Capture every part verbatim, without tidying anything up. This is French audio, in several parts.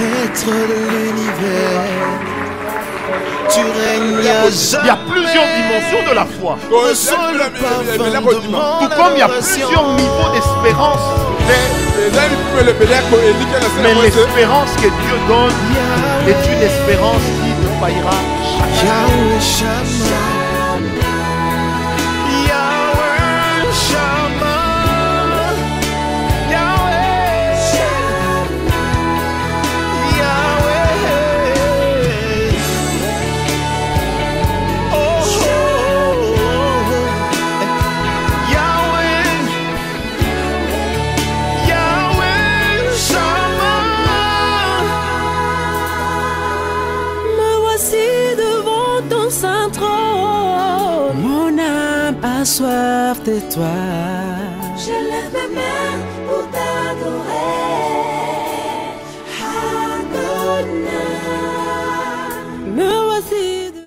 Maître de l'univers, tu règnes à jamais. Il y a plusieurs dimensions de la foi. Ressens le parfum de mon Tout comme il y a adoration. plusieurs niveaux d'espérance. Mais, mais Mais l'espérance que Dieu donne est une espérance qui ne faillira jamais. Yahweh Shammah, Yahweh Shammah, Yahweh Shammah, Yahweh. Oh, oh, oh, oh. Yahweh, Yahweh Shammah. Me voici devant ton saint trône. Mon âme a soif de toi. Je lève mes mains pour t'adorer. Adonai. Me voici de...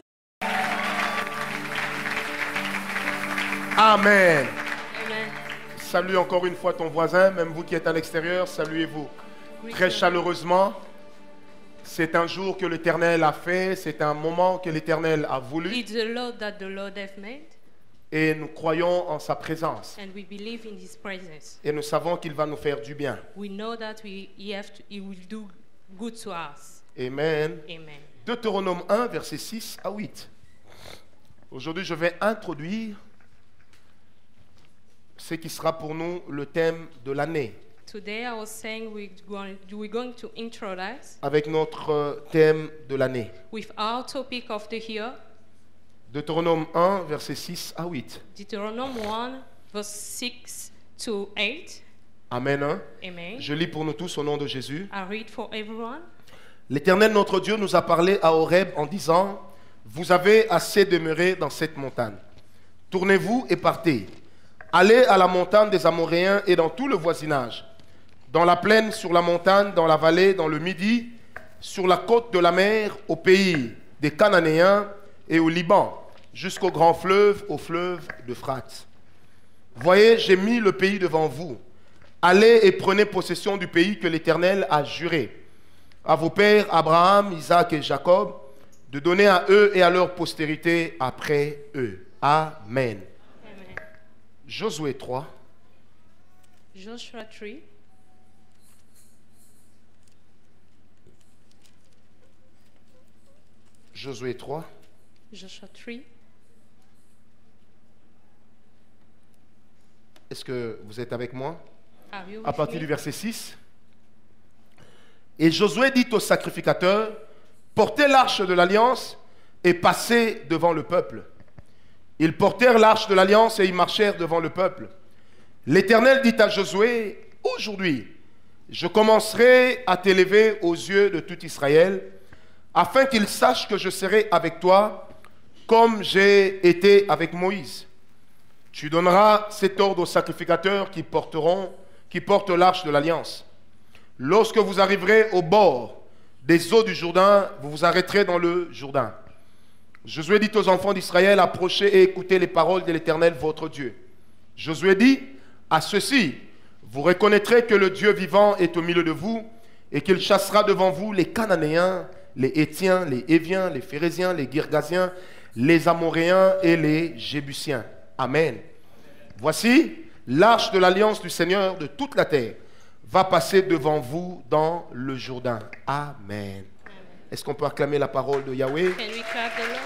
Amen. Amen. Salue encore une fois ton voisin, même vous qui êtes à l'extérieur, saluez-vous très chaleureusement. C'est un jour que l'Éternel a fait, c'est un moment que l'Éternel a voulu It's the Lord that the Lord hath made, et nous croyons en sa présence. and we believe in His presence. Et nous savons qu'il va nous faire du bien. We know that we, he, have to, he will do good to us. Amen. Amen. Deutéronome un, versets six à huit. Aujourd'hui, je vais introduire ce qui sera pour nous le thème de l'année, Today I was saying we're going, we're going to introduce avec notre euh, thème de l'année. with our topic of the year, Deutéronome un, versets six à huit. Deuteronomy one, verse six to eight. Amen. hein? Amen. Je lis pour nous tous au nom de Jésus. I read for everyone. L'Éternel notre Dieu nous a parlé à Horeb en disant: vous avez assez demeuré dans cette montagne. Tournez-vous et partez. Allez à la montagne des Amoréens et dans tout le voisinage, dans la plaine, sur la montagne, dans la vallée, dans le midi, sur la côte de la mer, au pays des Cananéens et au Liban, jusqu'au grand fleuve, au fleuve d'Euphrate. Voyez, j'ai mis le pays devant vous. Allez et prenez possession du pays que l'Éternel a juré à vos pères Abraham, Isaac et Jacob, de donner à eux et à leur postérité après eux. Amen. Amen. Josué trois, Joshua three. Josué trois, Joshua three. est-ce que vous êtes avec moi? Are you À with partir me? du verset six. Et Josué dit aux sacrificateurs: portez l'arche de l'alliance et passez devant le peuple. Ils portèrent l'arche de l'alliance et ils marchèrent devant le peuple. L'Éternel dit à Josué: aujourd'hui, je commencerai à t'élever aux yeux de tout Israël, afin qu'ils sachent que je serai avec toi, comme j'ai été avec Moïse. Tu donneras cet ordre aux sacrificateurs qui porteront, qui portent l'arche de l'alliance. Lorsque vous arriverez au bord des eaux du Jourdain, vous vous arrêterez dans le Jourdain. Josué dit aux enfants d'Israël: approchez et écoutez les paroles de l'Éternel votre Dieu. Josué dit: à ceci, vous reconnaîtrez que le Dieu vivant est au milieu de vous et qu'il chassera devant vous les Cananéens, les Hétiens, les Éviens, les Phéréziens, les Girgasiens, les Amoréens et les Jébusiens. Amen. Voici, l'arche de l'alliance du Seigneur de toute la terre va passer devant vous dans le Jourdain. Amen. Est-ce qu'on peut acclamer la parole de Yahweh? Can we clap the Lord?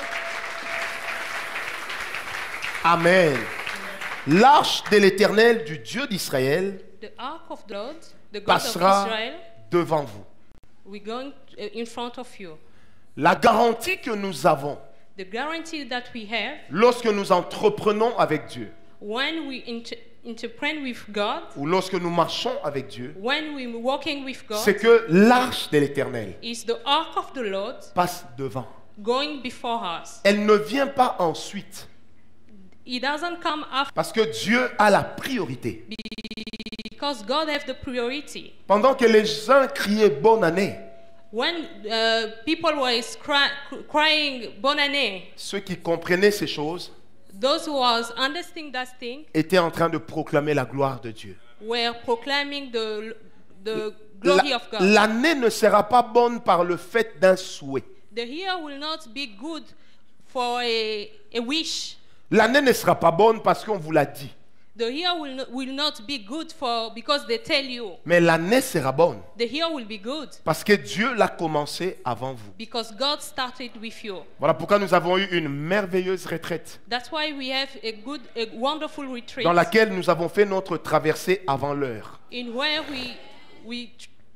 Amen. L'arche de l'Éternel du Dieu d'Israël The ark of the Lord, the God of passera Israel, devant vous. we're going uh, in front of you. La garantie que nous avons The guarantee that we have lorsque nous entreprenons avec Dieu when we inter interpret with God, ou lorsque nous marchons avec Dieu, when we're walking with God, c'est que l'arche de l'Éternel is the ark of the Lord passe devant. going before us. Elle ne vient pas ensuite It doesn't come after parce que Dieu a la priorité. because God has the priority. Pendant que les uns criaient bonne année, When uh, people were cry, crying bonne année, ceux qui comprenaient ces choses those who was understanding that thing étaient en train de proclamer la gloire de Dieu. were proclaiming the the glory La- of God. L'année ne sera pas bonne par le fait d'un souhait. The year will not be good for a, a wish. L'année ne sera pas bonne parce qu'on vous l'a dit. The year will not, will not be good for because they tell you. Mais l'année sera bonne The year will be good parce que Dieu l'a commencé avant vous. because God started with you. Voilà pourquoi nous avons eu une merveilleuse retraite That's why we have a good, a wonderful retreat dans laquelle nous avons fait notre traversée avant l'heure. in where we, we,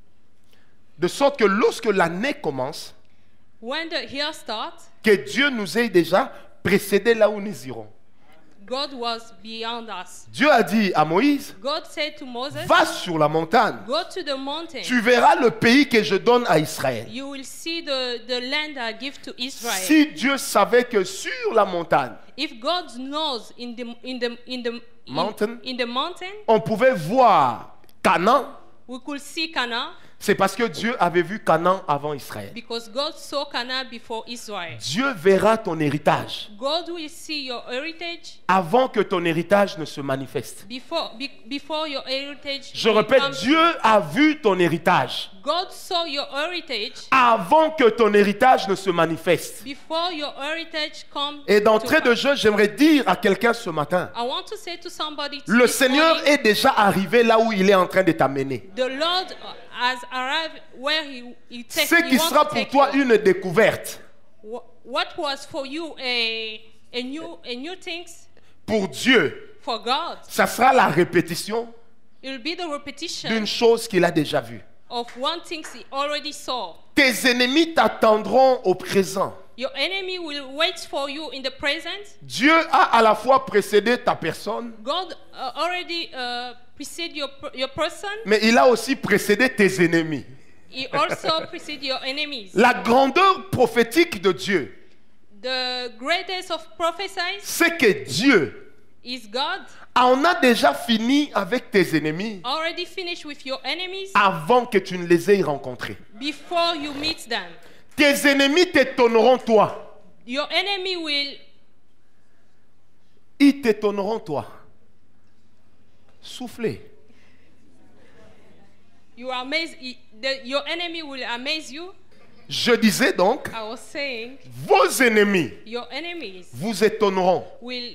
De sorte que lorsque l'année commence, when the year starts, que Dieu nous ait déjà précédés là où nous irons. God was beyond us. Dieu a dit à Moïse, God said to Moses, va sur la montagne, go to the mountain. tu verras le pays que je donne à Israël. You will see the, the land I give to Israel. Si Dieu savait que sur la montagne, If God knows in the in the in the in, Mountain? in the mountain, on pouvait voir Canaan, we could see Canaan c'est parce que Dieu avait vu Canaan avant Israël. because God saw Canaan before Israel. Dieu verra ton héritage God will see your heritage avant que ton héritage ne se manifeste. before be, before your heritage. Je will répète, come. Dieu a vu ton héritage God saw your heritage avant que ton héritage ne se manifeste. before your heritage come. Et to d'entrée de come. jeu, j'aimerais dire à quelqu'un ce matin, I want to say to somebody le this Seigneur morning, est déjà arrivé là où il est en train de t'amener. the Lord has arrived where he, he takes Ce qui sera pour toi une découverte, Wha- What was for you a, a new a new things pour Dieu, for God, ça sera la répétition it will be the repetition d'une chose qu'il a déjà vue. of one thing he already saw. Tes ennemis t'attendront au présent. Your enemy will wait for you in the present. Dieu a à la fois précédé ta personne, God uh, already uh, preceded your per- your person. mais il a aussi précédé tes ennemis. He also preceded your enemies. La grandeur prophétique de Dieu, The greatest of prophecies c'est que Dieu is God. en a déjà fini avec tes ennemis Already finished with your enemies avant que tu ne les aies rencontrés. before you meet them. Tes ennemis t'étonneront toi. Your enemy will Ils t'étonneront toi. Soufflez. you are amazed. The, your enemy will amaze you. Je disais donc, I was saying, vos ennemis your enemies vous étonneront, will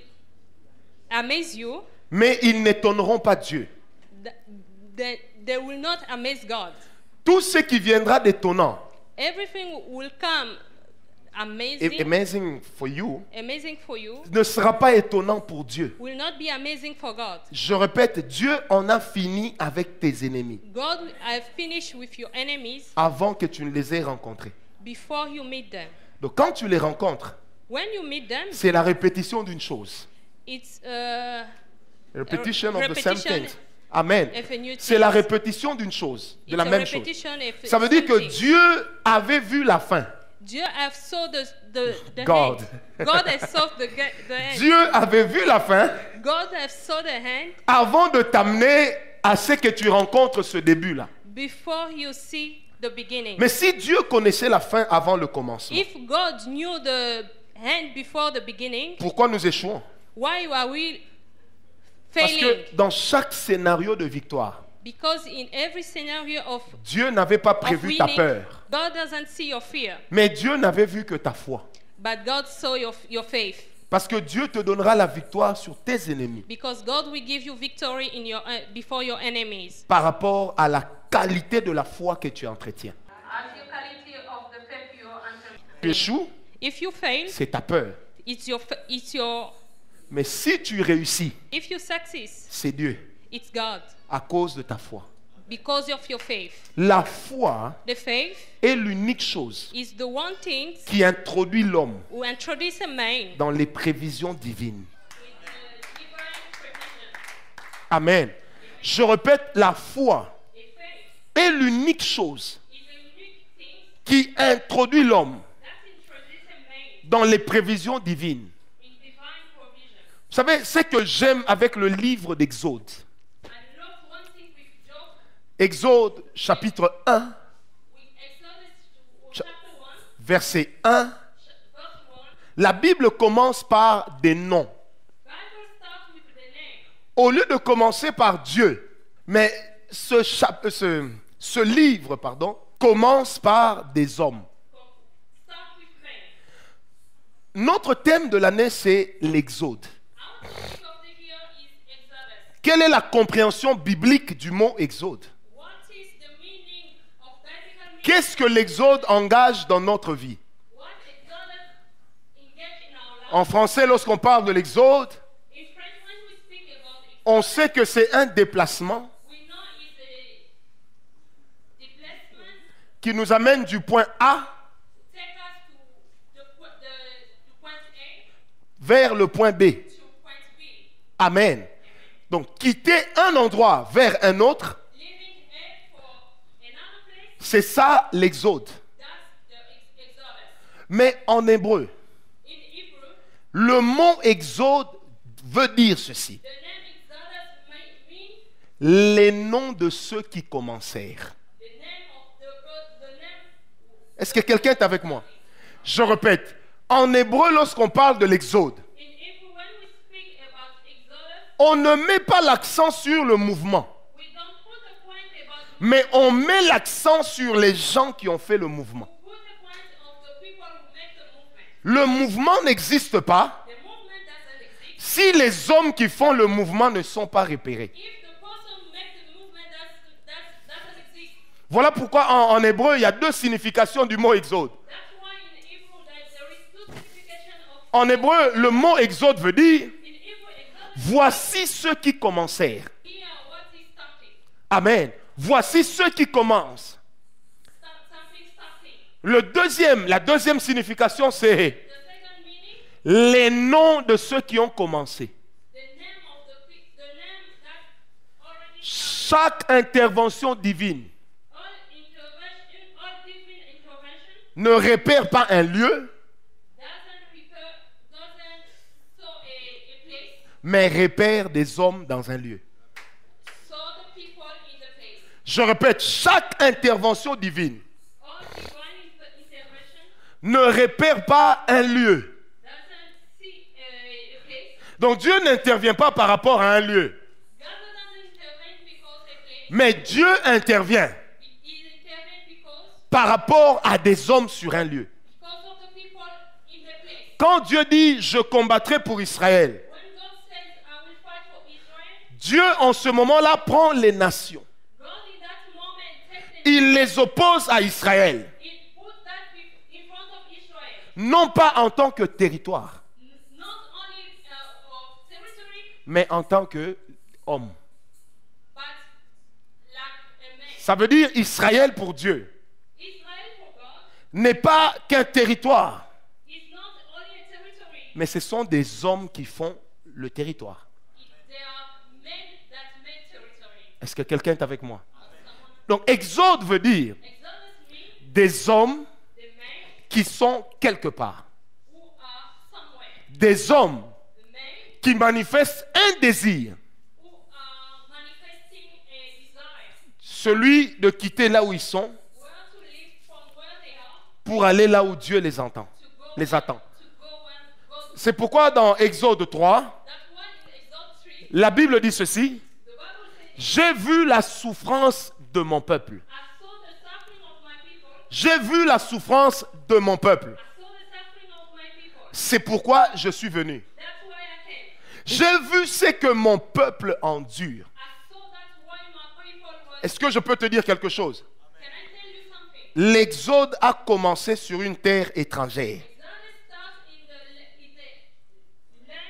amaze you. mais ils n'étonneront pas Dieu. th- They, they will not amaze God. Tout ce qui viendra d'étonnant, Everything will come et amazing, amazing for you, amazing for you, ne sera pas étonnant pour Dieu. will not be amazing for God. Je répète, Dieu en a fini avec tes ennemis God will have finished with your enemies avant que tu ne les aies rencontrés. before you meet them. Donc quand tu les rencontres, When you meet them, c'est la répétition d'une chose. it's uh, Repetition of the same repetition thing. Amen. of a new C'est la thing. répétition d'une chose, de It's la a même chose. repetition of Ça veut dire que something. Dieu avait vu la fin. Dieu have saw the, the, the God. hand. God has saw the, ga- the hand. Dieu avait vu la fin God have saw the hand avant de t'amener à ce que tu rencontres ce début-là. before you see the beginning. Mais si Dieu connaissait la fin avant le commencement, If God knew the hand before the beginning, pourquoi nous échouons? why are we Parce failing? que dans chaque scénario de victoire, Because in every scenario of, Dieu n'avait pas of prévu ta winning, peur, God doesn't see your fear, mais Dieu n'avait vu que ta foi. but God saw your, your faith. Parce que Dieu te donnera la victoire sur tes ennemis Because God will give you victory in your, uh, before your enemies. par rapport à la qualité de la foi que tu entretiens. As your quality of the faith you are Tu échoues, If you fail, c'est ta peur. it's your, fa- it's your, Mais si tu réussis, if you succeed, c'est Dieu, it's God. à cause de ta foi. Because of your faith. La foi The faith est l'unique chose is the one thing qui introduit l'homme who introduce a man dans les prévisions divines. with uh, divine provision. Amen. Je répète, la foi The faith est l'unique chose is a unique thing qui introduit l'homme that introduces a man dans les prévisions divines. in divine provision. Vous savez, ce que j'aime avec le livre d'Exode, I love one thing with Job, Exode chapitre un, with Exodus Cha- chapter one, verset un, verse one. la Bible commence par des noms. Bible starts with the name. Au lieu de commencer par Dieu, mais ce, chap- ce, ce livre, pardon, commence par des hommes. start with men. Notre thème de l'année, c'est l'Exode. Our topic of the year is Exodus. Quelle est la compréhension biblique du mot Exode? What is the meaning of biblical meaning? Qu'est-ce que l'Exode engage dans notre vie? What Exodus engage in our life? En français, lorsqu'on parle de l'Exode, In French, when we speak about Exodus, on sait que c'est un déplacement we know it's a displacement qui nous amène du point A to take us to the, po- the, to point A vers le point B. to point B. Amen. Donc, quitter un endroit vers un autre, Leaving A for another place, c'est ça l'Exode. that's the ex- Exodus. Mais en hébreu, In Hebrew, le mot Exode veut dire ceci. the name Exodus may mean Les noms de ceux qui commencèrent. the name of the God, the name. Est-ce que quelqu'un est avec moi? Je répète. En hébreu, lorsqu'on parle de l'Exode, In Hebrew, when we speak about Exodus, on ne met pas l'accent sur le mouvement, we don't put a point about mais on met l'accent sur les gens qui ont fait le mouvement. put a point of the people who make the movement. Le mouvement n'existe pas The movement doesn't exist si les hommes qui font le mouvement ne sont pas repérés. if the person who makes the movement does, does, doesn't exist. Voilà pourquoi en, en hébreu, il y a deux significations du mot Exode. That's why in Hebrew that there is two signification of En hébreu, le mot Exode veut dire in Hebrew Exodus. voici ceux qui commencèrent. Here what is starting. Amen. Voici ceux qui commencent. Start, something starting. Le deuxième, la deuxième signification, c'est The second meaning, les noms de ceux qui ont commencé. the name of the pe- the name that already started. Chaque intervention divine All intervention, all divine intervention ne repère pas un lieu, doesn't refer, doesn't show a, a place, mais repère des hommes dans un lieu. show the people in the place. Je répète, chaque intervention divine All divine inter- intervention ne repère pas un lieu. doesn't see a, a place. Donc Dieu n'intervient pas par rapport à un lieu, God doesn't intervene because a place. mais Dieu intervient He he intervene because par rapport à des hommes sur un lieu. because of the people in the place. Quand Dieu dit « je combattrai pour Israël When God says, "I will fight for Israel," Dieu en ce moment-là prend les nations. God in that moment takes the Il les oppose à Israël, He put that be- in front of Israel, non pas en tant que territoire, N- not only uh, of territory, mais en tant qu'homme. but like a man. Ça veut dire Israël pour Dieu Israel for God n'est pas qu'un territoire, is not only a territory. mais ce sont des hommes qui font le territoire. It, they are men that make territory. Est-ce que quelqu'un est avec moi? Someone, Donc Exode veut dire Exodus means des hommes the men qui sont quelque part. who are somewhere. Des hommes The men qui manifestent un désir, who are manifesting a desire. celui de quitter là où ils sont Where to live from where they are pour aller là où Dieu les entend, to go les attend. to go when God. C'est pourquoi dans Exode trois, That's why in Exodus three, la Bible dit ceci: the Bible says, j'ai vu la souffrance de mon peuple. I saw the suffering of my people. J'ai vu la souffrance de mon peuple. I saw the suffering of my people. C'est pourquoi je suis venu. That's why I came. J'ai vu ce que mon peuple endure. I saw that's why my people were. Est-ce que je peux te dire quelque chose? Can I tell you something? L'Exode a commencé sur une terre étrangère, Exodus starts in the in the land,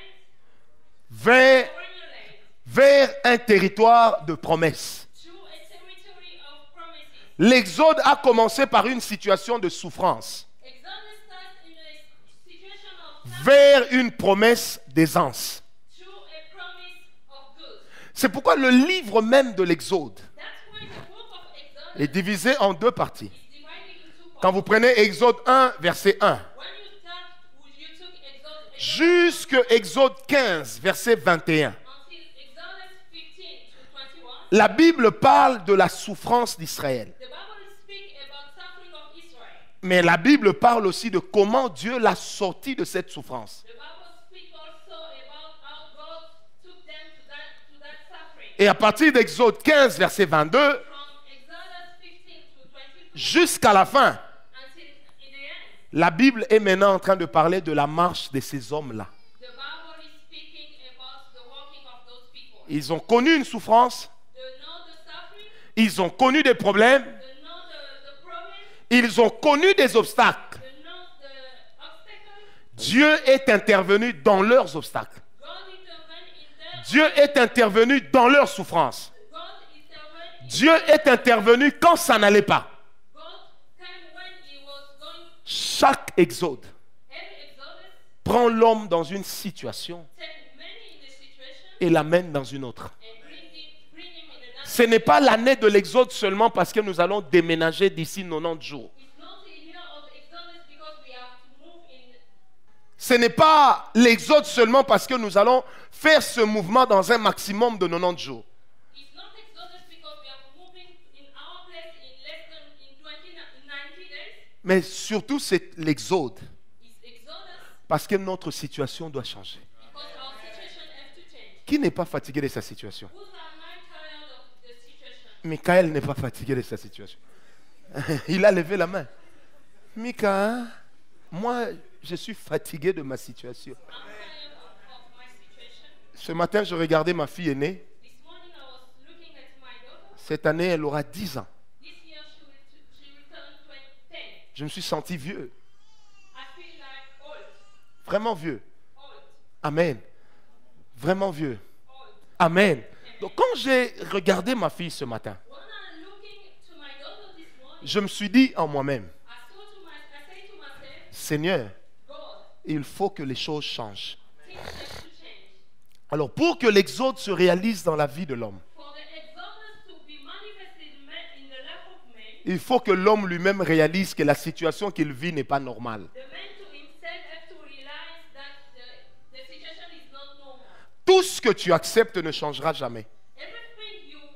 vers, foreign land, vers un territoire de promesse. to a territory of promises. L'Exode a commencé par une situation de souffrance, Exodus starts in a situation of suffering vers une promesse d'aisance. to a promise of good. C'est pourquoi le livre même de l'Exode That's why the book of Exodus est divisé en deux parties. is divided into parts. Quand vous prenez Exode un, verset un, When you start, you took Exodus jusque Exode quinze, verset vingt et un, until Exodus fifteen to twenty-one, la Bible parle de la souffrance d'Israël. the Bible speaks about suffering of Israel. Mais la Bible parle aussi de comment Dieu l'a sorti de cette souffrance. The Bible speaks also about how God took them to that to that suffering. Et à partir d'Exode quinze, verset vingt-deux, From Exodus jusqu'à la fin. until in the end. La Bible est maintenant en train de parler de la marche de ces hommes-là. The Bible is speaking about the walking of those people. Ils ont connu une souffrance, They know the suffering, ils ont connu des problèmes, they know the, the problems, ils ont connu des obstacles. they know the obstacles. Dieu est intervenu dans leurs obstacles. God intervened in their Dieu est intervenu dans leurs souffrances. God intervened in Dieu est intervenu quand ça n'allait pas. God came when he was going. Chaque exode Every Exodus prend l'homme dans une situation take many in the situation et l'amène dans une autre. and bring him, bring him in another. Ce n'est pas l'année de l'exode seulement parce que nous allons déménager d'ici quatre-vingt-dix jours. It's not the year of Exodus because we have to move in. Ce n'est pas l'exode seulement parce que nous allons faire ce mouvement dans un maximum de quatre-vingt-dix jours. It's not Exodus because we are moving in our place in less than in twenty in ninety days. Mais surtout, c'est l'exode It's Exodus parce que notre situation doit changer. because our situation has to change. Qui n'est pas fatigué de sa situation? Who's are not tired of the situation? Michael n'est pas fatigué de sa situation. Il a levé la main. Mika, moi, je suis fatigué de ma situation. I'm tired of, of my situation. Ce matin, je regardais ma fille aînée. This morning I was looking at my daughter. Cette année, elle aura dix ans. This year she will, she will turn twenty, ten. Je me suis senti vieux. I feel like old, Vraiment vieux. old, Amen. Vraiment vieux. old. Amen. Donc, quand j'ai regardé ma fille ce matin, When I'm looking to my daughter this morning, je me suis dit en moi-même, I thought to my, I say to myself, Seigneur, God, il faut que les choses changent. things have to change. Alors, pour que l'exode se réalise dans la vie de l'homme, For the Exodus to be manifested in ma- in the life of man, il faut que l'homme lui-même réalise que la situation qu'il vit n'est pas normale. the man to himself has to realize that the, the situation is not normal. Tout ce que tu acceptes ne changera jamais. Everything you,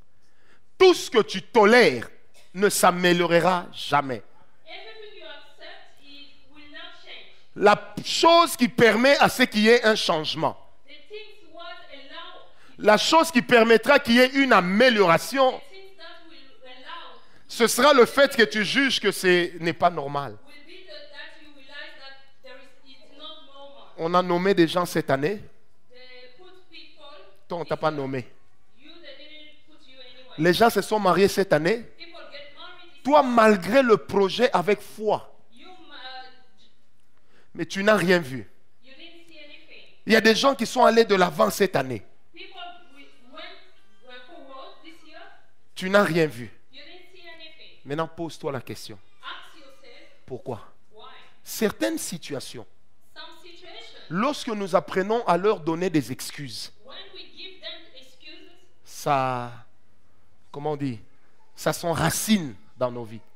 Tout ce que tu tolères ne s'améliorera jamais. everything you accept is, will not change. La chose qui permet à ce qu'il y ait un changement, The things what allow, la chose qui permettra qu'il y ait une amélioration, the things that will allow, ce sera le fait que tu juges que ce n'est pas normal. will be the, that you realize that there is, it's not normal. On a nommé des gens cette année. They put people, Toi, on ne t'a pas nommé. you they didn't put you anywhere. Les gens se sont mariés cette année. People get married. Toi, malgré le projet avec foi, You, uh, mais tu n'as rien vu. you didn't see anything. Il y a des gens qui sont allés de l'avant cette année. People wi- went went forward this year. Tu n'as rien vu. You didn't see anything. Maintenant, pose-toi la question. Ask yourself Pourquoi? why. Certaines situations, Some situations, lorsque nous apprenons à leur donner des excuses, when we give them excuses, ça, comment on dit, ça s'enracine dans nos vies.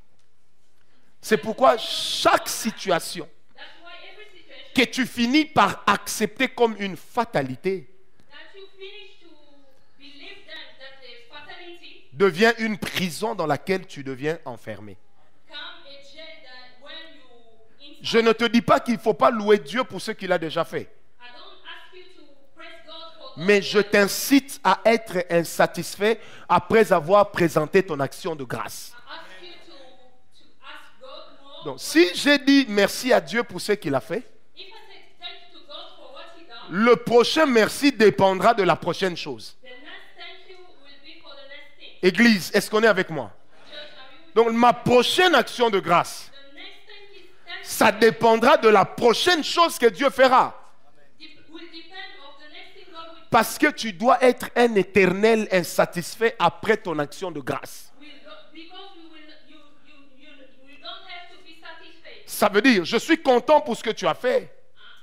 C'est pourquoi chaque situation that's why every situation que tu finis par accepter comme une fatalité that you finish to believe that that the fatality devient une prison dans laquelle tu deviens enfermé. come a jail that when you inside. Je ne te dis pas qu'il ne faut pas louer Dieu pour ce qu'il a déjà fait, I don't ask you to praise God for mais God, je t'incite à être insatisfait après avoir présenté ton action de grâce. I ask you to to ask God more. Donc, si j'ai dit merci à Dieu pour ce qu'il a fait, If I say thank you to God for what He done, le prochain merci dépendra de la prochaine chose. the next thank you will be for the next thing. Église, est-ce qu'on est avec moi? Church, are you with Donc, ma prochaine action de grâce, The next thing is thank ça dépendra de la prochaine chose que Dieu fera. dep- will depend of the next thing God will Parce que tu dois être un éternel insatisfait après ton action de grâce. will go, because we will you you you you don't have to be satisfied. Ça veut dire, je suis content pour ce que tu as fait, I'm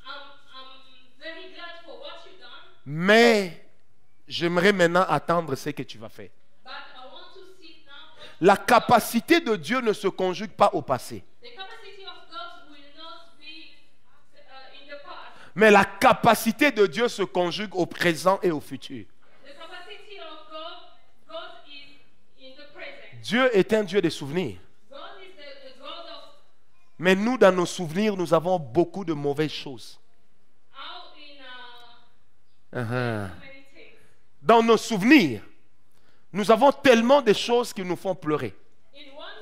I'm very glad for what you done, mais j'aimerais maintenant attendre ce que tu vas faire. but I want to see now what La capacité de Dieu ne se conjugue pas au passé, the capacity of God will not be uh, in the past. mais la capacité de Dieu se conjugue au présent et au futur. The capacity of God God is in the present. Dieu est un Dieu des souvenirs. God is the, the God of Mais nous, dans nos souvenirs, nous avons beaucoup de mauvaises choses. out in uh, Uh-huh. many things. Dans nos souvenirs, nous avons tellement de choses qui nous font pleurer. In what we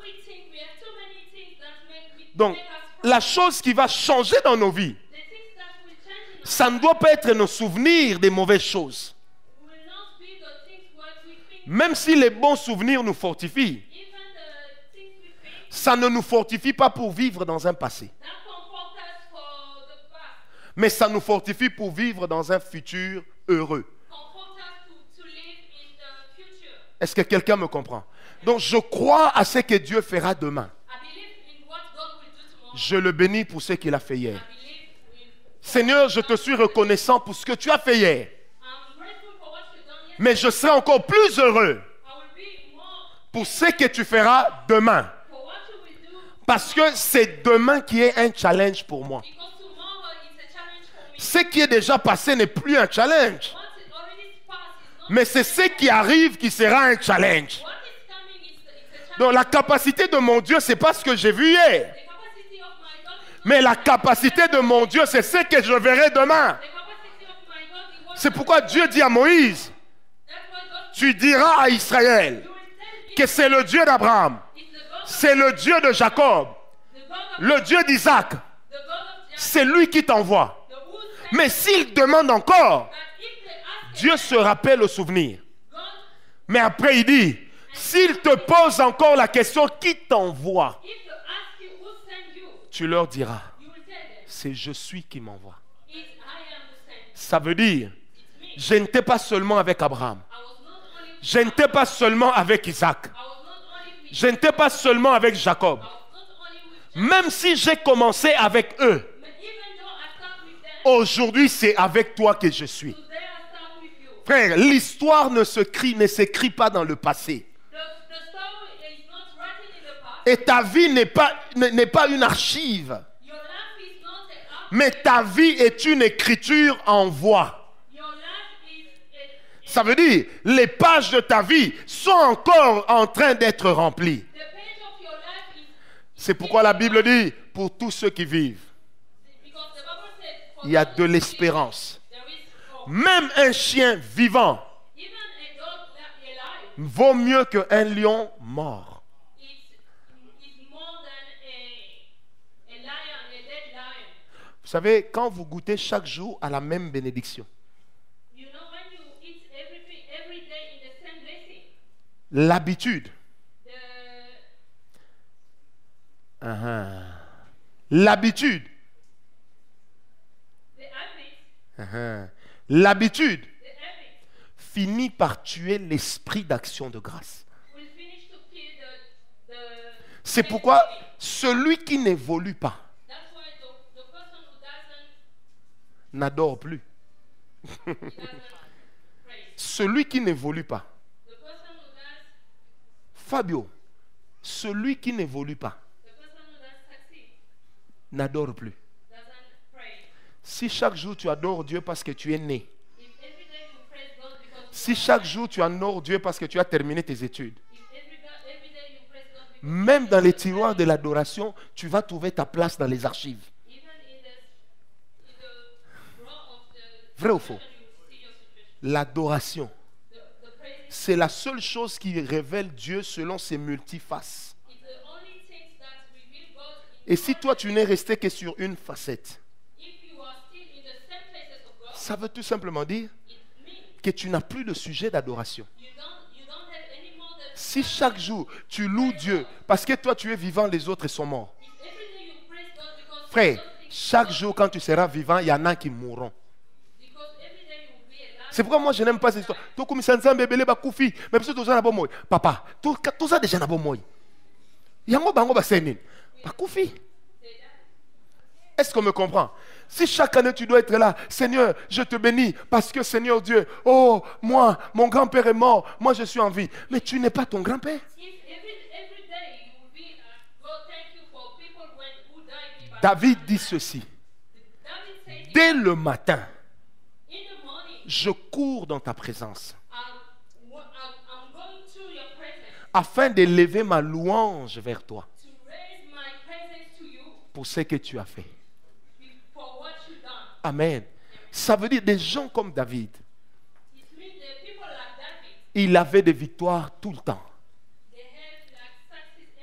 we think we have too many things that make, me, Donc, make us la chose qui va changer dans nos vies, the things that will change in us ça ne doit pas être nos souvenirs des mauvaises choses. will not be the things what we think. Même si les bons souvenirs nous fortifient, Even the things we think ça ne nous fortifie pas pour vivre dans un passé. that comfort us for the past, Mais ça nous fortifie pour vivre dans un futur heureux. comfort us to, to live in the future. Est-ce que quelqu'un me comprend? Donc je crois à ce que Dieu fera demain. I believe in what God will do tomorrow. Je le bénis pour ce qu'il a fait hier. I believe in. Seigneur, je te suis reconnaissant pour ce que tu as fait hier. I'm grateful for what you've done yesterday. Mais je serai encore plus heureux I will be more pour ce que tu feras demain. for what you will do Parce que c'est demain qui est un challenge pour moi. because tomorrow is a challenge for me. Ce qui est déjà passé n'est plus un challenge. What is already past is not. Mais c'est ce qui arrive qui sera un challenge. What is coming is the, it's a challenge. Donc la capacité de mon Dieu, c'est pas ce que j'ai vu hier. The capacity of my God is not. Mais la capacité de mon Dieu, c'est ce que je verrai demain. The capacity of my God is what. C'est pourquoi Dieu dit à Moïse, That's why God. tu diras à Israël You will tell que c'est le Dieu d'Abraham, it's the God of, c'est le Dieu de Jacob, the God of, le Dieu d'Isaac, the God of Jacob, c'est lui qui t'envoie. the who said Mais s'il demande encore, that if they ask Dieu se rappelle au souvenir. God, Mais après il dit, s'il te pose encore la question, qui t'envoie? if they ask you who sent you, Tu leur diras, you will tell them, c'est je suis qui m'envoie. it's I am who sent. Ça veut dire, It's me. je n'étais pas seulement avec Abraham, I was not only with je n'étais pas seulement avec Isaac, I was not only with je n'étais pas seulement avec Jacob. I was not only with Même si j'ai commencé avec eux, but even though I start with them, aujourd'hui c'est avec toi que je suis. today I start with you. Frère, l'histoire ne se crie, ne s'écrit pas dans le passé. The, the story is not written in the past. Et ta vie n'est pas, n'est n'est pas une archive, Your life is not a act. mais ta vie est une écriture en voix. Your life is a, Ça veut dire, les pages de ta vie sont encore en train d'être remplies. the page of your life is C'est pourquoi la Bible dit, pour tous ceux qui vivent, because the Bible said for il y a those de who live, l'espérance. there is hope. Même un chien vivant Even a dog li- alive vaut mieux qu'un lion mort. is, is more than a, a lion, a dead lion. Vous savez, quand vous goûtez chaque jour à la même bénédiction, You know, when you eat everything every day in the same blessing, l'habitude, the uh-huh, l'habitude, the habit, uh-huh, l'habitude the habit finit par tuer l'esprit d'action de grâce. will finish to kill the the. C'est the pourquoi spirit. celui qui n'évolue pas That's why the, the person who doesn't n'adore plus. he doesn't praise. Celui qui n'évolue pas, The person who does Fabio, celui qui n'évolue pas the person who does succeed n'adore plus. doesn't praise. Si chaque jour tu adores Dieu parce que tu es né, If every day you praise God because you si are chaque alive, jour tu adores Dieu parce que tu as terminé tes études, if every, go- every day you praise God because même dans les tiroirs de l'adoration, tu vas trouver ta place dans les archives. even in the in the drawer of the Vrai ou faux? situation, you will see your situation. L'adoration, The, the praise c'est la seule chose qui révèle Dieu selon ses multifaces. is the only thing that reveal God in Et si toi tu n'es resté que sur une facette, if you are still in the same places of God, ça veut tout simplement dire it means que tu n'as plus de sujet d'adoration. you don't you don't have any more than Si chaque jour tu loues Dieu parce que toi tu es vivant, les autres sont morts. if every day you praise God because Frère, you don't think chaque jour quand tu seras vivant, il y en a qui mourront. because every day you will be alive. C'est pourquoi moi je n'aime pas cette histoire. Tout comme ça, bébé, ba koufi. Mais parce que tout ça n'a pas moi. Papa, tout tout ça déjà n'a pas moi. Yango bango ba senin. Ba koufi. Est-ce qu'on me comprend? Si chaque année tu dois être là, Seigneur, je te bénis parce que Seigneur Dieu, oh, moi, mon grand-père est mort, moi je suis en vie. Mais tu n'es pas ton grand-père. If every every day you will be uh, God thank you for people when who died in David dit ceci. David said Dès le matin, in the morning je cours dans ta présence I'm, I'm, I'm going to your presence afin d'élever ma louange vers toi to raise my presence to you pour ce que tu as fait. for what you done. Amen. Ça veut dire des gens comme David. It means the people like David, Il avait des victoires tout le temps. they have like success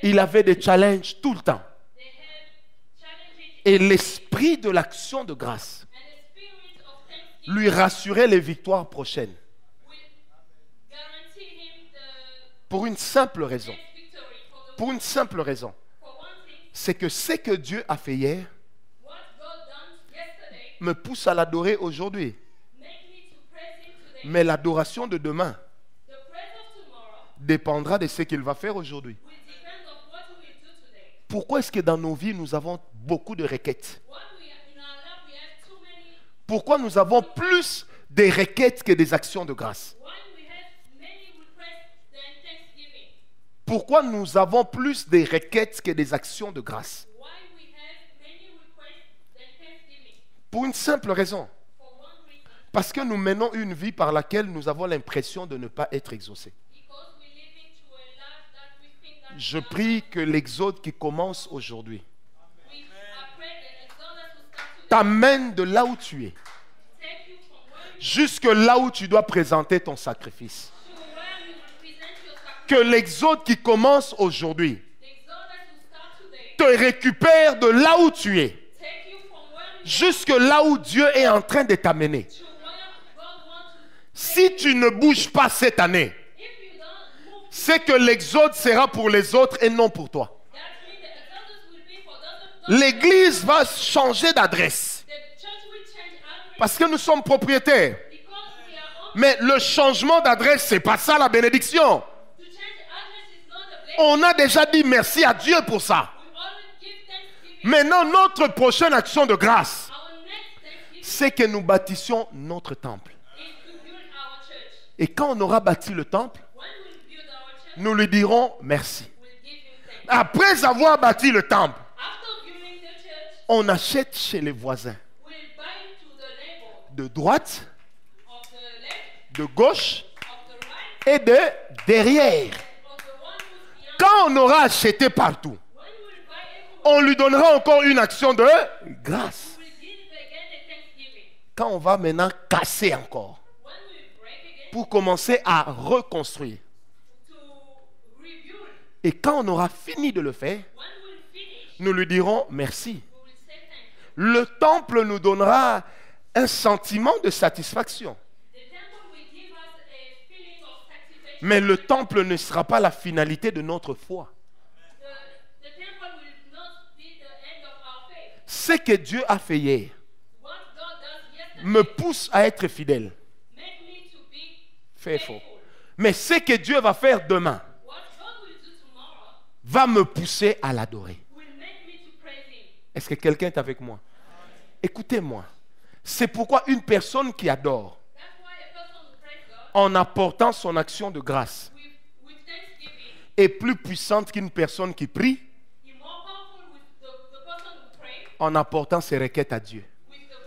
Il avait des challenges tout le temps. they had challenges, Et l'esprit de l'action de grâce and the spirit of thanksgiving lui rassurait les victoires prochaines. will guarantee him the Pour une simple raison. next victory. For, the, Pour une simple raison. for one thing, C'est que ce que Dieu a fait hier what God done yesterday me pousse à l'adorer aujourd'hui. make me to praise him today. Mais l'adoration de demain The praise of tomorrow dépendra de ce qu'il va faire aujourd'hui. will depend on what we will do today. Pourquoi est-ce que dans nos vies, nous avons beaucoup de requêtes? What we are, in our life, we have too many. Pourquoi nous avons plus des requêtes que des actions de grâce? Why we have many requests than thanksgiving? Pourquoi nous avons plus des requêtes que des actions de grâce? Why we have many requests than thanksgiving? Pour une simple raison. For one reason, Parce que nous menons une vie par laquelle nous avons l'impression de ne pas être exaucés. because we live into a life that we think that Je we are- prie que l'exode qui commence aujourd'hui we are praying that exodus will start to t'amène de là où tu es, take you from where you jusque là où tu dois présenter ton sacrifice. to where you will present your sacrifice. Que l'exode qui commence aujourd'hui The exodus will start today. te récupère de là où tu es, Take you from where you jusque là où Dieu est en train de t'amener. to where God wants to. Si tu ne bouges pas cette année, If you don't move, c'est que l'exode sera pour les autres et non pour toi. that means the exodus will be for those of L'église va changer d'adresse the church will change address parce que nous sommes propriétaires. because we are on. Mais le changement d'adresse, c'est pas ça la bénédiction. To change address is not a blessing. On a déjà dit merci à Dieu pour ça. We always give thanksgiving. Maintenant, notre prochaine action de grâce, Our next thanksgiving c'est que nous bâtissions notre temple. is to build our church. Et quand on aura bâti le temple, When we build our church, nous lui dirons merci. we'll give him thanks. Après avoir bâti le temple, After building the church, on achète chez les voisins, we'll buy to the neighbor de droite, of the left, de gauche of the right, et de derrière. of the one who's behind. Quand on aura acheté partout, When we'll buy everyone, on lui donnera encore une action de grâce. we'll give again a thanksgiving. Quand on va maintenant casser encore, When we break again, pour commencer à reconstruire. to rebuild. Et quand on aura fini de le faire, When we'll finish, nous lui dirons merci. we will say thank you. Le temple nous donnera un sentiment de satisfaction. The temple will give us a feeling of satisfaction. Mais le temple ne sera pas la finalité de notre foi. The, the temple will not be the end of our faith. Ce que Dieu a fait hier What God does yesterday me pousse à être fidèle, make me to be faithful. faithful. Mais ce que Dieu va faire demain What God will do tomorrow va me pousser à l'adorer. will make me to praise Him. Est-ce que quelqu'un est avec moi? Écoutez-moi. C'est pourquoi une personne qui adore That's why a person who praise God en apportant son action de grâce with, with thanksgiving est plus puissante qu'une personne qui prie is more powerful with the, the person who prays en apportant ses requêtes à Dieu. with the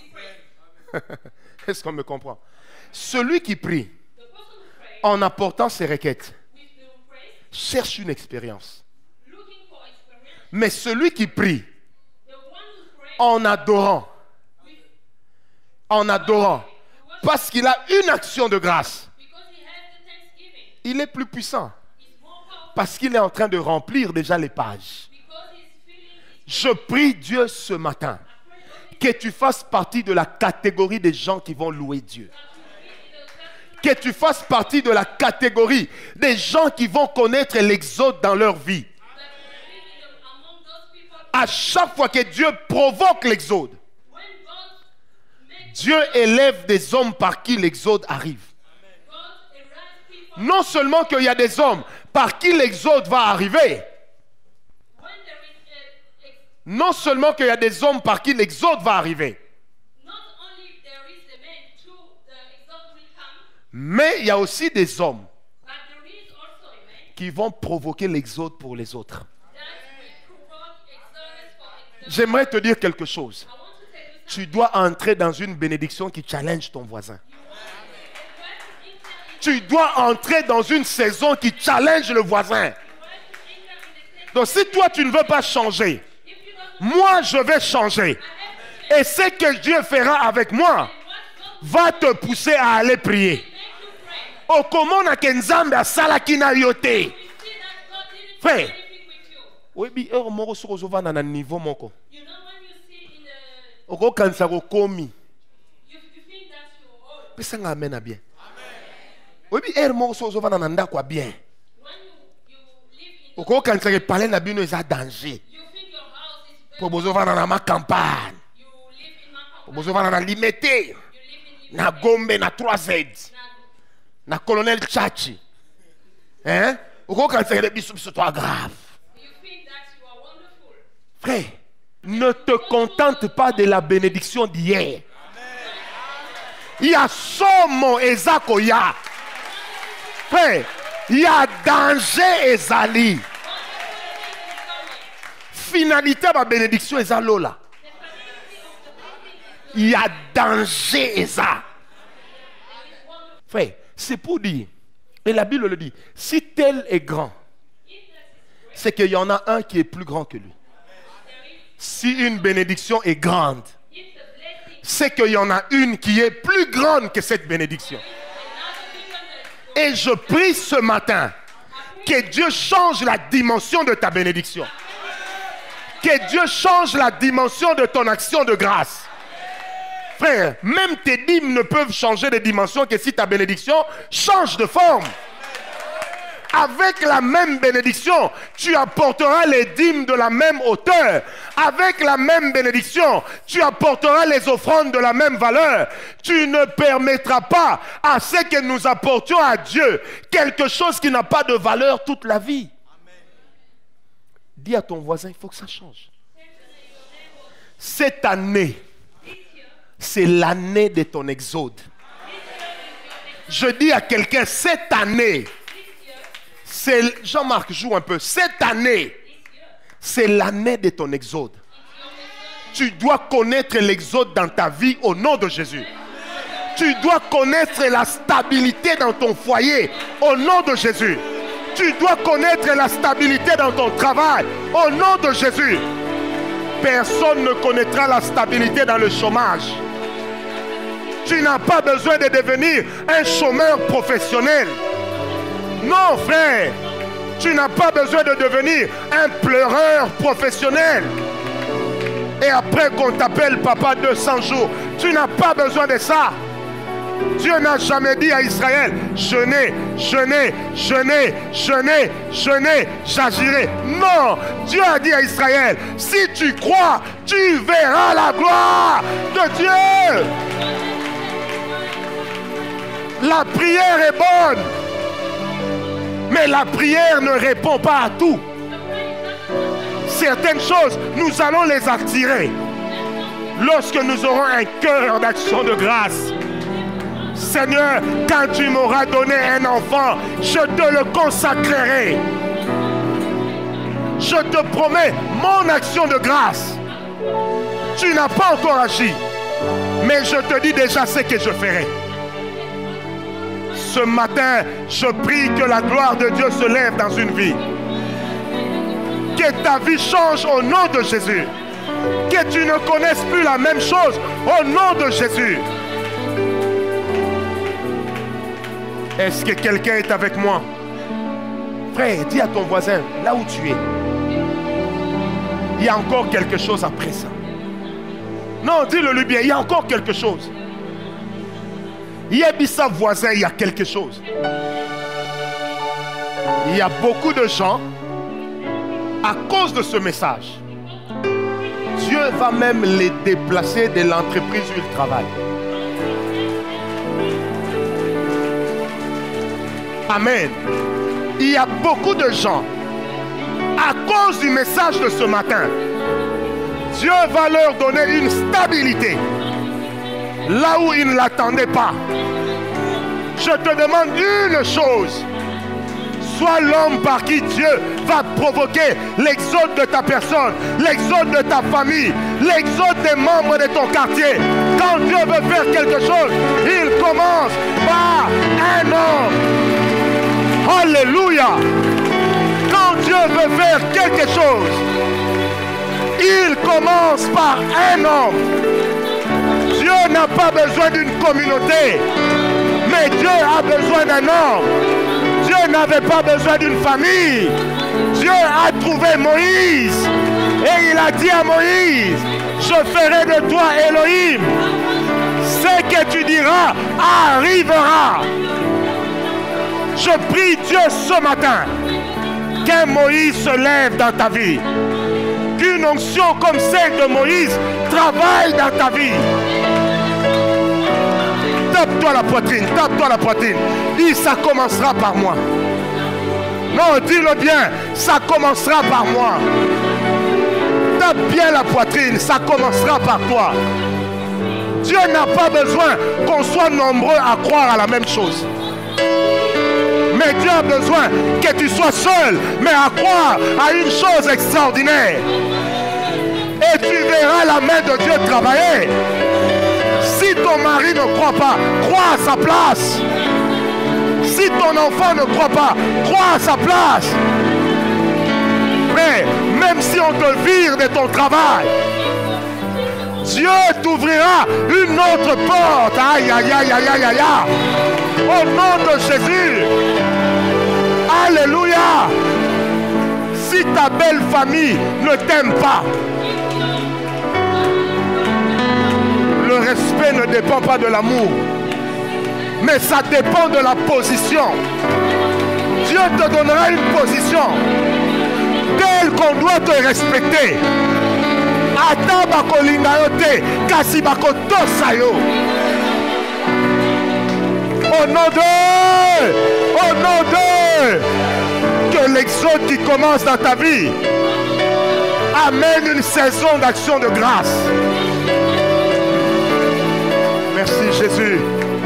good request. Est-ce qu'on me comprend? Celui qui prie The person who prays en apportant ses requêtes with the praise, cherche une expérience. looking for experience. Mais celui qui prie The one who prays en adorant, with, en adorant, parce qu'il a une action de grâce, because he has the thanksgiving, il est plus puissant. is more powerful Parce qu'il est en train de remplir déjà les pages. because his feeling is Je prie Dieu ce matin que tu fasses partie de la catégorie des gens qui vont louer Dieu. Que tu fasses partie de la catégorie des gens qui vont connaître l'exode dans leur vie. among those people. À chaque fois que Dieu provoque l'exode, When God makes Dieu élève des hommes par qui l'exode arrive. God arise people, Non seulement qu'il y a des hommes par qui l'exode va arriver, when there is a, a non seulement qu'il y a des hommes par qui l'exode va arriver, not only there is a man to the exalt will come, mais il y a aussi des hommes but there is also a man qui vont provoquer l'exode pour les autres. that will provoke exodus for exodus. J'aimerais te dire quelque chose. I want to tell you something. Tu dois entrer dans une bénédiction qui challenge ton voisin. Tu dois entrer dans une saison qui challenge le voisin. Donc si toi tu ne veux pas changer, moi je vais changer. Et ce que Dieu fera avec moi va te pousser à aller prier. O komona ke nzambe asalaki na yo te. Frère, Oyebi heure moko soko ozovanda na niveau moko. You know when you see in the, Okokanisa kokomi. you, you think that you're old. Pesanga amen na bien. Oyebi heure moko soko ozovanda na ndako ya bien. When you, you live in, Okokanisa ke parler na bino eza danger. you think your house is very, Po bozovanda na ma campagne. you live in Macau, Po bozovanda na Limete. you live in Na Gombe na trois Z. Liverpool, Na Colonel Chachi. Hein? Okokanisa ke biso biso toi grave. you think that you are wonderful. Frère, ne te contente pas de la bénédiction d'hier. Il y a somme ezako ya. Frère, il y a danger ezali. Finalité de la bénédiction ezalola. Il y a danger eza. Frère, c'est pour dire, et la Bible le dit, si tel est grand, c'est qu'il y en a un qui est plus grand que lui. Si une bénédiction est grande, c'est qu'il y en a une qui est plus grande que cette bénédiction. Et je prie ce matin que Dieu change la dimension de ta bénédiction. Que Dieu change la dimension de ton action de grâce. Frère, même tes dîmes ne peuvent changer de dimension que si ta bénédiction change de forme. Avec la même bénédiction, tu apporteras les dîmes de la même hauteur. Avec la même bénédiction, tu apporteras les offrandes de la même valeur. Tu ne permettras pas à ce que nous apportions à Dieu quelque chose qui n'a pas de valeur toute la vie. Dis à ton voisin, il faut que ça change. Cette année, c'est l'année de ton exode. Je dis à quelqu'un, cette année, c'est, Jean-Marc joue un peu, cette année, c'est l'année de ton exode. Tu dois connaître l'exode dans ta vie au nom de Jésus. Tu dois connaître la stabilité dans ton foyer au nom de Jésus. Tu dois connaître la stabilité dans ton travail au nom de Jésus. Personne ne connaîtra la stabilité dans le chômage. Tu n'as pas besoin de devenir un chômeur professionnel. Non, frère, tu n'as pas besoin de devenir un pleureur professionnel. Et après qu'on t'appelle papa deux cents jours, tu n'as pas besoin de ça. Dieu n'a jamais dit à Israël, jeûnez, jeûnez, jeûnez, jeûnez, jeûnez, j'agirai. Non, Dieu a dit à Israël, si tu crois, tu verras la gloire de Dieu. La prière est bonne, mais la prière ne répond pas à tout. Certaines choses, nous allons les attirer lorsque nous aurons un cœur d'action de grâce. Seigneur, quand tu m'auras donné un enfant, je te le consacrerai. Je te promets mon action de grâce. Tu n'as pas encore agi, mais je te dis déjà ce que je ferai. Ce matin, je prie que la gloire de Dieu se lève dans une vie. Que ta vie change au nom de Jésus. Que tu ne connaisses plus la même chose au nom de Jésus. Est-ce que quelqu'un est avec moi? Frère, dis à ton voisin, là où tu es, il y a encore quelque chose après ça. Non, dis-le lui bien, il y a encore quelque chose. Il y a Bissa voisin, il y a quelque chose. Il y a beaucoup de gens, à cause de ce message, Dieu va même les déplacer de l'entreprise où ils travaillent. Amen. Il y a beaucoup de gens, à cause du message de ce matin, Dieu va leur donner une stabilité là où ils ne l'attendaient pas. Je te demande une chose. Sois l'homme par qui Dieu va provoquer l'exode de ta personne, l'exode de ta famille, l'exode des membres de ton quartier. Quand Dieu veut faire quelque chose, il commence par un homme. Alléluia. Quand Dieu veut faire quelque chose, il commence par un homme. Dieu n'a pas besoin d'une communauté, mais Dieu a besoin d'un homme. Dieu n'avait pas besoin d'une famille. Dieu a trouvé Moïse. Et il a dit à Moïse, je ferai de toi Elohim. Ce que tu diras arrivera. Je prie Dieu ce matin qu'un Moïse se lève dans ta vie. Qu'une onction comme celle de Moïse travaille dans ta vie. Tape-toi la poitrine, tape-toi la poitrine. Dis, ça commencera par moi. Non, dis-le bien, ça commencera par moi. Tape bien la poitrine, ça commencera par toi. Dieu n'a pas besoin qu'on soit nombreux à croire à la même chose. Mais Dieu a besoin que tu sois seul, mais à croire à une chose extraordinaire. Et tu verras la main de Dieu travailler. Si ton mari ne croit pas, crois à sa place. Si ton enfant ne croit pas, crois à sa place. Mais même si on te vire de ton travail, Dieu t'ouvrira une autre porte. Aïe, aïe, aïe, aïe, aïe, aïe. Au nom de Jésus. Alléluia. Si ta belle famille ne t'aime pas, le respect ne dépend pas de l'amour, mais ça dépend de la position. Dieu te donnera une position telle qu'on doit te respecter. Ata bakolinga yo te, kasi bakotosa yo. Au nom de, au nom de, que l'exode qui commence dans ta vie amène une saison d'action de grâce. Merci Jésus.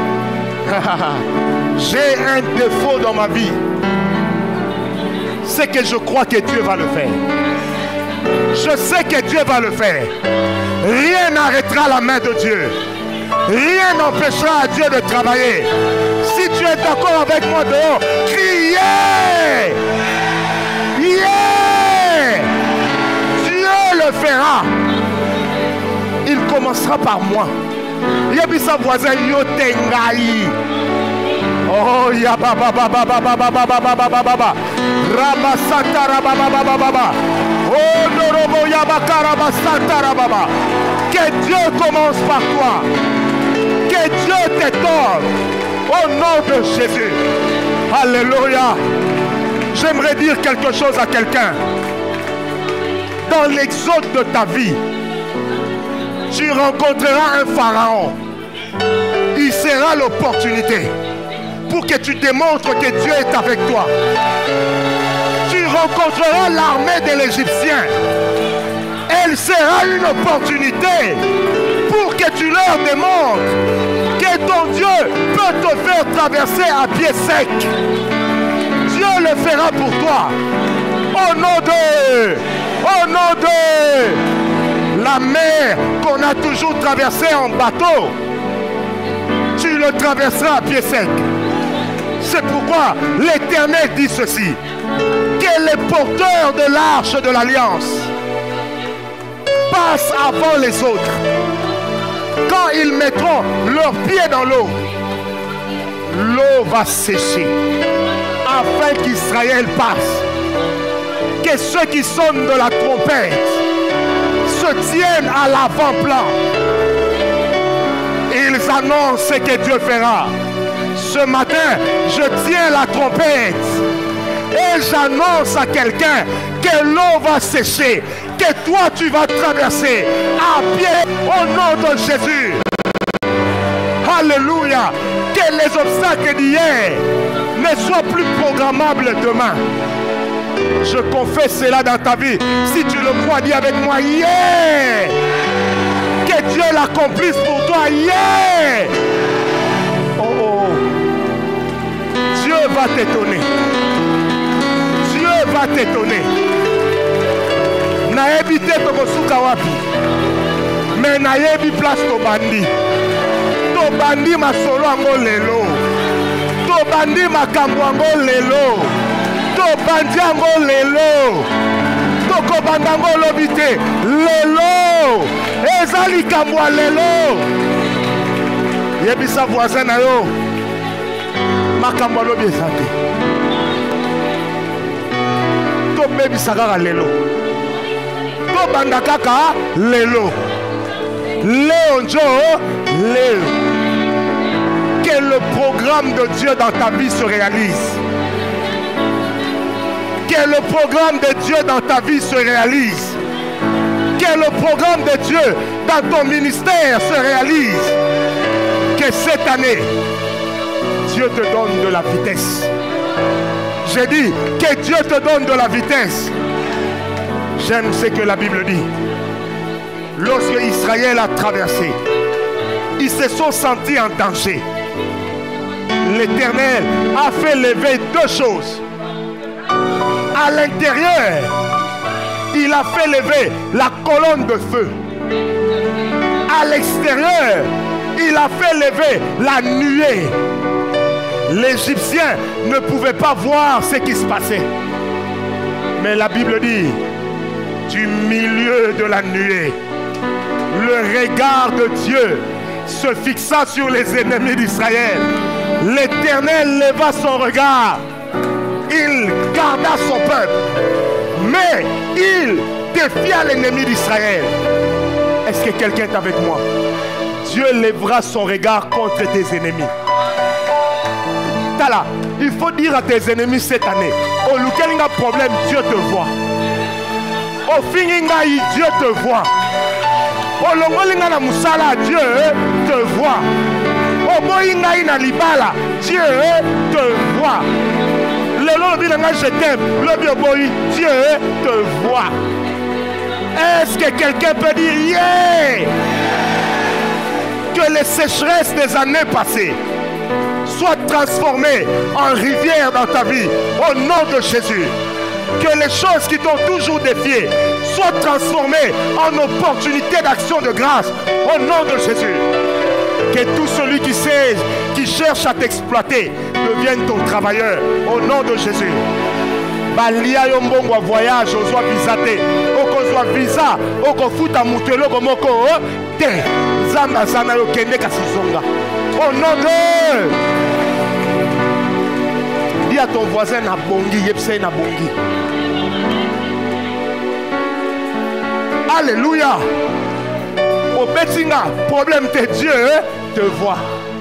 J'ai un défaut dans ma vie. C'est que je crois que Dieu va le faire. Je sais que Dieu va le faire. Rien n'arrêtera la main de Dieu. Rien n'empêchera à Dieu de travailler. Si tu es d'accord avec moi dehors, criez! Yeah! Dieu le fera. Il commencera par moi. Yebisa voisin yo tengai. Oh ya baba baba baba baba baba baba baba. Ramasata baba baba baba. Oh norobo ya bakara basata baba. Que Dieu commence par toi. Que Dieu t'étonne. Au nom de Jésus. Alléluia. J'aimerais dire quelque chose à quelqu'un. Dans l'exode de ta vie, tu rencontreras un pharaon. Il sera l'opportunité pour que tu démontres que Dieu est avec toi. Tu rencontreras l'armée de l'Égyptien. Elle sera une opportunité pour que tu leur démontres que ton Dieu peut te faire traverser à pied sec. Dieu le fera pour toi. Au nom de, au nom de la mer qu'on a toujours traversée en bateau, tu le traverseras à pied sec. C'est pourquoi l'Éternel dit ceci, que les porteurs de l'arche de l'Alliance passent avant les autres. Quand ils mettront leurs pieds dans l'eau, l'eau va sécher afin qu'Israël passe. Que ceux qui sonnent de la trompette se tiennent à l'avant-plan. Ils annoncent ce que Dieu fera. Ce matin, je tiens la trompette et j'annonce à quelqu'un que l'eau va sécher, que toi tu vas traverser à pied au nom de Jésus. Alléluia. Que les obstacles d'hier ne soient plus programmables demain. Je confesse cela dans ta vie. Si tu le crois, dis avec moi, yeah! Que Dieu l'accomplisse pour toi, yeah! Oh, oh. Dieu va t'étonner. Dieu va t'étonner. Naebi te tokosuka wapi. Mais naebi place to bandi. To bandi masolo ango lelo. To bandi makambo ango lelo. To bandi ango lelo. To ko bandango lobite lelo. Ezali kamwa lelo. Yebisa voisin na yo. Makambo lobi ezate. tobebisaka lelo. Tobanda kaka lelo. Léo Njo, Léo. Que le programme de Dieu dans ta vie se réalise. Que le programme de Dieu dans ta vie se réalise. Que le programme de Dieu dans ton ministère se réalise. Que cette année, Dieu te donne de la vitesse. J'ai dit que Dieu te donne de la vitesse. J'aime ce que la Bible dit. Lorsque Israël a traversé, ils se sont sentis en danger. L'Éternel a fait lever deux choses. À l'intérieur, il a fait lever la colonne de feu. À l'extérieur, il a fait lever la nuée. L'Égyptien ne pouvait pas voir ce qui se passait. Mais la Bible dit, du milieu de la nuée, le regard de Dieu se fixa sur les ennemis d'Israël. L'Éternel leva son regard. Il garda son peuple. Mais il défia l'ennemi d'Israël. Est-ce que quelqu'un est avec moi? Dieu lèvera son regard contre tes ennemis. Tala, il faut dire à tes ennemis cette année, au Lukelinga problème, Dieu te voit. Au Finginga, Dieu te voit. Au Longolinga na Musala, Dieu te voit. Au Boinga na Libala, Dieu te voit. Le Lobinanga je t'aime, le Bioboy, Dieu te voit. Est-ce que quelqu'un peut dire yeah? Que les sécheresses des années passées soient transformées en rivière dans ta vie au nom de Jésus. Que les choses qui t'ont toujours défié soient transformées en opportunités d'action de grâce au nom de Jésus. Que tout celui qui sait, qui cherche à t'exploiter devienne ton travailleur au nom de Jésus. Balia yombongo voyage ozwa visa te okozwa visa okofuta mutelo komoko te nzamba sana yokende kasizonga au nom de. Dis à ton voisin na bongi yepse na bongi. Alléluia. Au Betinga, problème de Dieu te voit.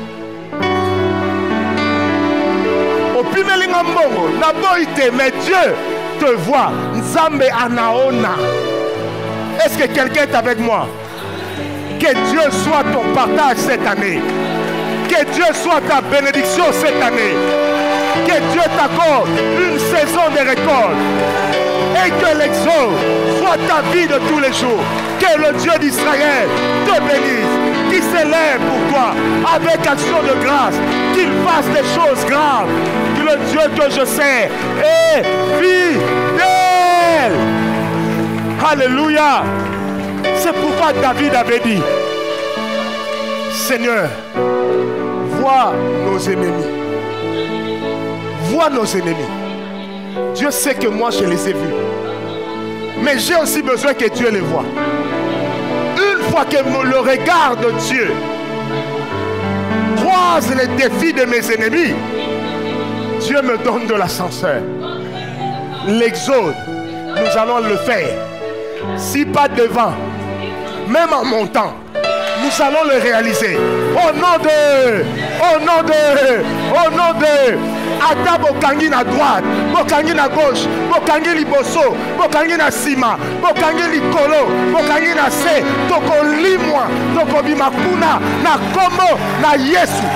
Au Pimelinga Mbongo, Naboïte, mais Dieu te voit. Nzambe Anaona. Est-ce que quelqu'un est avec moi? Que Dieu soit ton partage cette année. Que Dieu soit ta bénédiction cette année. Que Dieu t'accorde une saison de récolte. Et que l'exode soit ta vie de tous les jours. Que le Dieu d'Israël te bénisse. Qu'il s'élève pour toi avec action de grâce. Qu'il fasse des choses graves. Que le Dieu que je sais est fidèle. Alléluia. C'est pourquoi David avait dit, Seigneur, vois nos ennemis. Vois nos ennemis. Dieu sait que moi je les ai vus. Mais j'ai aussi besoin que Dieu les voie. Une fois que le regard de Dieu croise les défis de mes ennemis, Dieu me donne de l'ascenseur. L'exode, nous allons le faire. Si pas devant, même en montant, nous allons le réaliser. Au nom de, au nom de, au nom de, Ata bokangi na droite, bokangi na gauche, bokangi liboso, bokangi na sima, bokangi likolo, bokangi na se, toko limwa, toko bimakuna, na komo, na Yesu.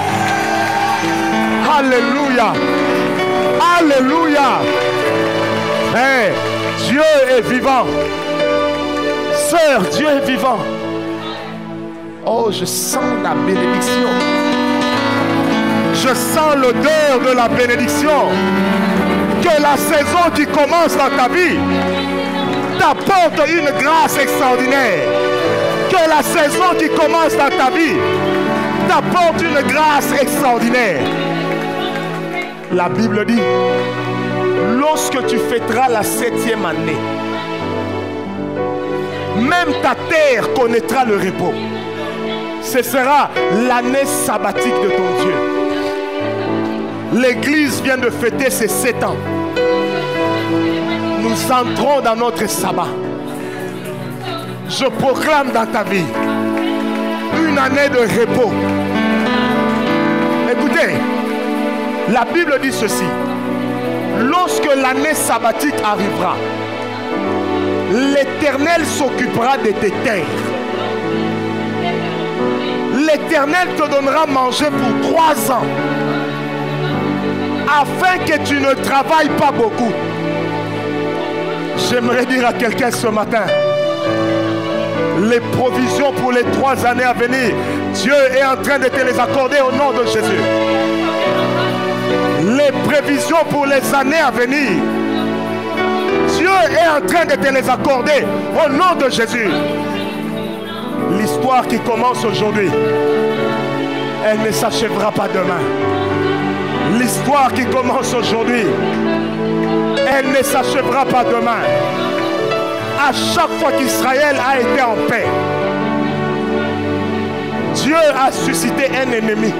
Alléluia. Alléluia. Hey, Dieu est vivant. Sœur, Dieu est vivant. Oh, je sens la bénédiction. Je sens l'odeur de la bénédiction. Que la saison qui commence dans ta vie t'apporte une grâce extraordinaire. Que la saison qui commence dans ta vie t'apporte une grâce extraordinaire. La Bible dit, lorsque tu fêteras la septième année, même ta terre connaîtra le repos. Ce sera l'année sabbatique de ton Dieu. L'Église vient de fêter ses sept ans. Nous nous entrons dans notre sabbat. Je proclame dans ta vie une année de repos. Écoutez, la Bible dit ceci. Lorsque l'année sabbatique arrivera, l'Éternel s'occupera de tes terres. L'Éternel te donnera à manger pour trois ans, afin que tu ne travailles pas beaucoup. J'aimerais dire à quelqu'un ce matin, les provisions pour les trois années à venir, Dieu est en train de te les accorder au nom de Jésus. Les prévisions pour les années à venir, Dieu est en train de te les accorder au nom de Jésus. L'histoire qui commence aujourd'hui, elle ne s'achèvera pas demain. L'histoire qui commence aujourd'hui, elle ne s'achèvera pas demain. À chaque fois qu'Israël a été en paix, Dieu a suscité un ennemi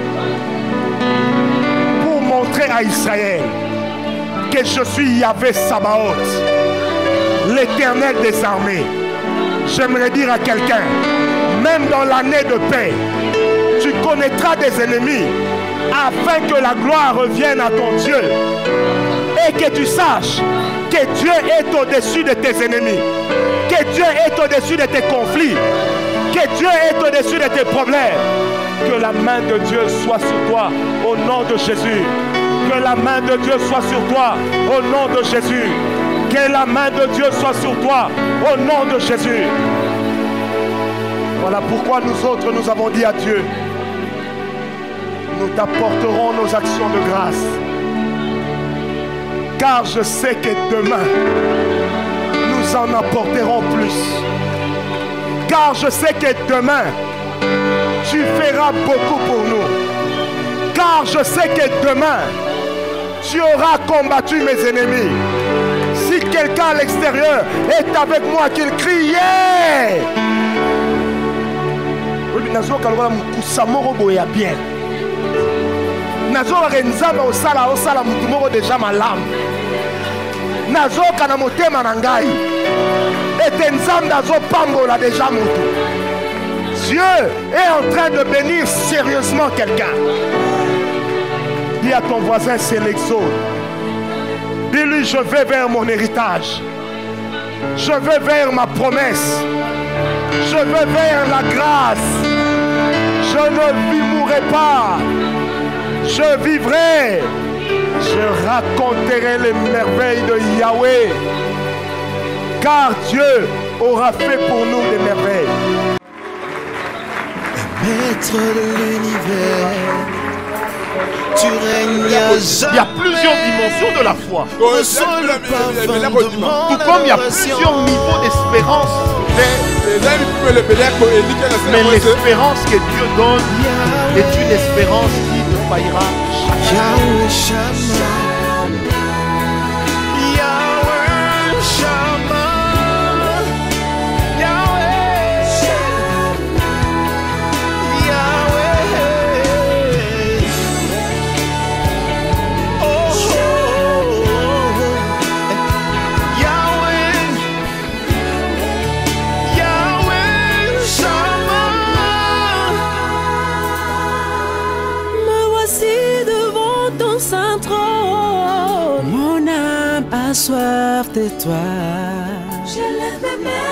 pour montrer à Israël que je suis Yahvé Sabaoth, l'Éternel des armées. J'aimerais dire à quelqu'un, même dans l'année de paix, tu connaîtras des ennemis afin que la gloire revienne à ton Dieu et que tu saches que Dieu est au-dessus de tes ennemis, que Dieu est au-dessus de tes conflits, que Dieu est au-dessus de tes problèmes. Que la main de Dieu soit sur toi au nom de Jésus. Que la main de Dieu soit sur toi au nom de Jésus. Que la main de Dieu soit sur toi au nom de Jésus. Voilà pourquoi nous autres nous avons dit à Dieu, nous t'apporterons nos actions de grâce. Car je sais que demain, nous en apporterons plus. Car je sais que demain, tu feras beaucoup pour nous. Car je sais que demain, tu auras combattu mes ennemis. Si quelqu'un à l'extérieur est avec moi, qu'il crie yeah! Nazo kalwa mukusamoro boya bien. Nazo renzaba osala osala mutumoro déjà malam. Nazo kana motema na ngai. Et nzam nazo pambola déjà mutu. Dieu est en train de bénir sérieusement quelqu'un. Dis à ton voisin, c'est l'exode. Dis-lui, je vais vers mon héritage. Je vais vers ma promesse. Je vais vers la grâce. Je ne mourrai pas. Je vivrai. Je raconterai les merveilles de Yahweh. Car Dieu aura fait pour nous des merveilles. Maître de l'univers, tu règnes à Il y a plusieurs dimensions de la foi. Tout comme il y a plusieurs niveaux d'espérance. Mais l'espérance que Dieu donne est une espérance qui ne faillira jamais. Yahweh Shammah, Yahweh Shammah, Yahweh Shammah, Yahweh. Oh, oh, oh. Yahweh, Yahweh Shammah. Me voici devant ton saint trône. Mon âme a soif de toi. Je lève mes mains.